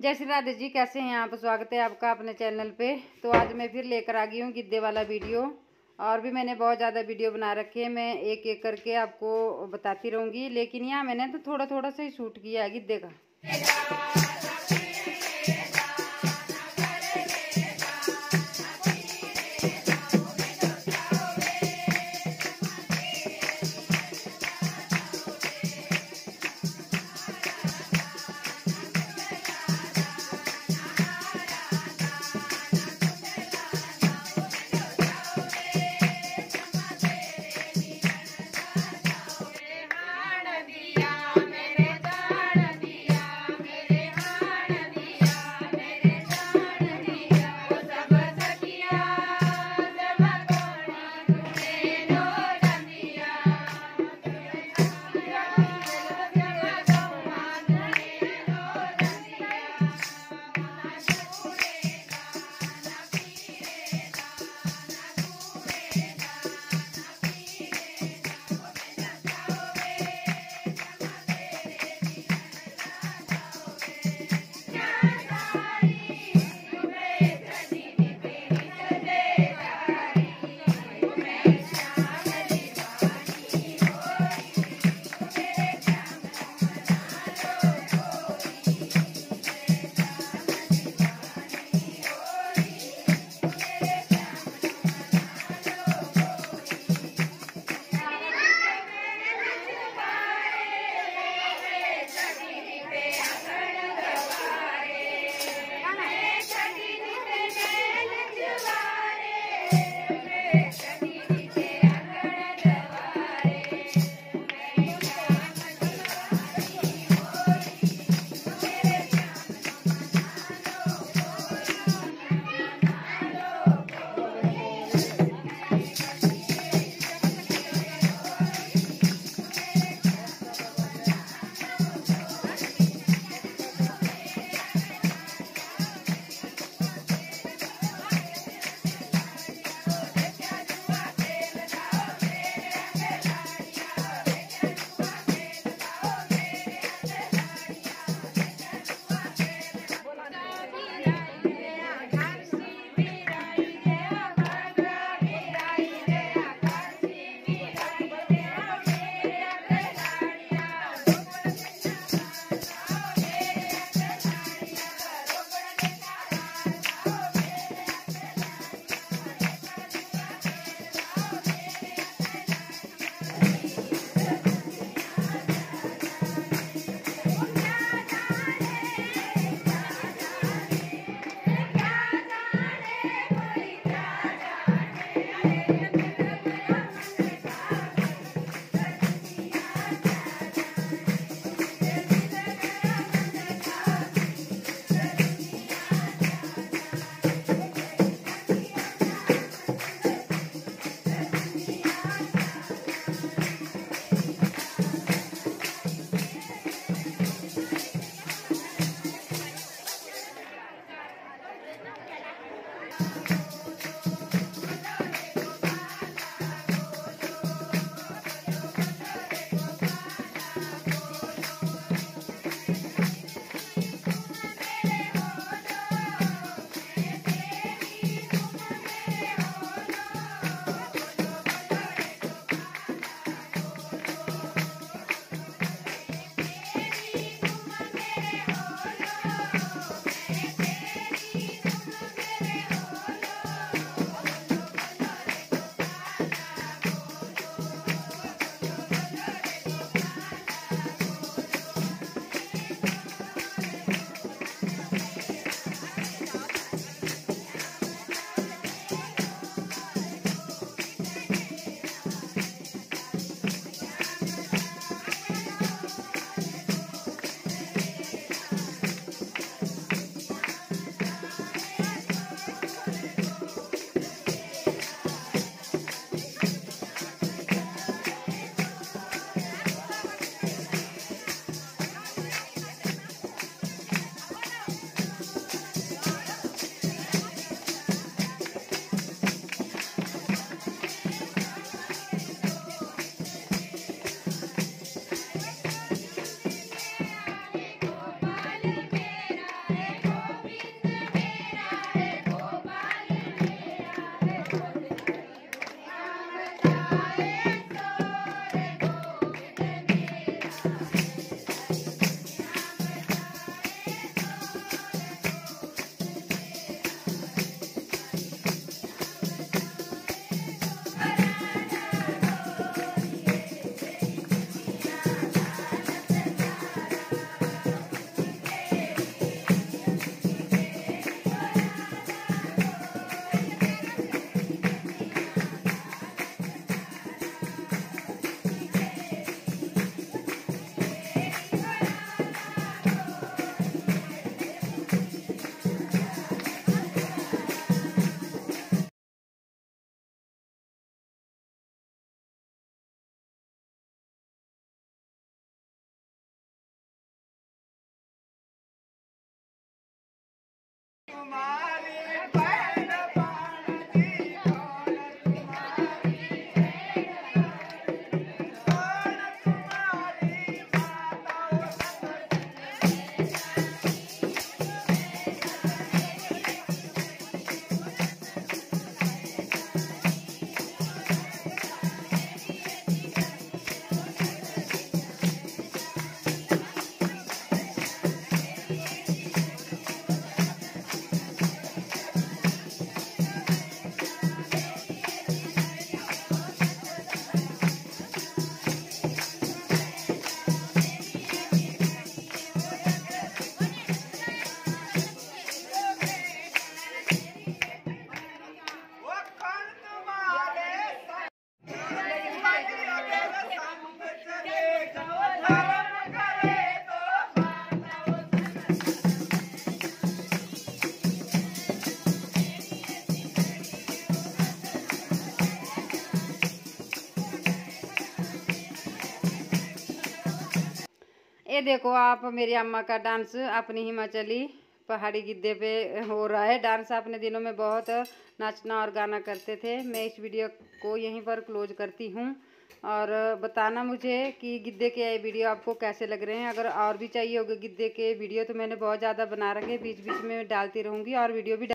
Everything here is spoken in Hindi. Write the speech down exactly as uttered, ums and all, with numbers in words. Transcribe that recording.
जय श्री राधे जी, कैसे हैं आप। स्वागत है आपका अपने चैनल पे। तो आज मैं फिर लेकर आ गई हूँ गिद्धे वाला वीडियो। और भी मैंने बहुत ज़्यादा वीडियो बना रखे हैं, मैं एक एक करके आपको बताती रहूँगी। लेकिन यहाँ मैंने तो थोड़ा थोड़ा सा ही शूट किया है गिद्धे का। ये देखो आप, मेरी अम्मा का डांस अपनी हिमाचली पहाड़ी गिद्दे पे हो रहा है डांस। अपने दिनों में बहुत नाचना और गाना करते थे। मैं इस वीडियो को यहीं पर क्लोज करती हूँ और बताना मुझे कि गिद्दे के ये वीडियो आपको कैसे लग रहे हैं। अगर और भी चाहिए होगा गिद्दे के वीडियो तो मैंने बहुत ज़्यादा बना रखे, बीच बीच में डालती रहूँगी और वीडियो भी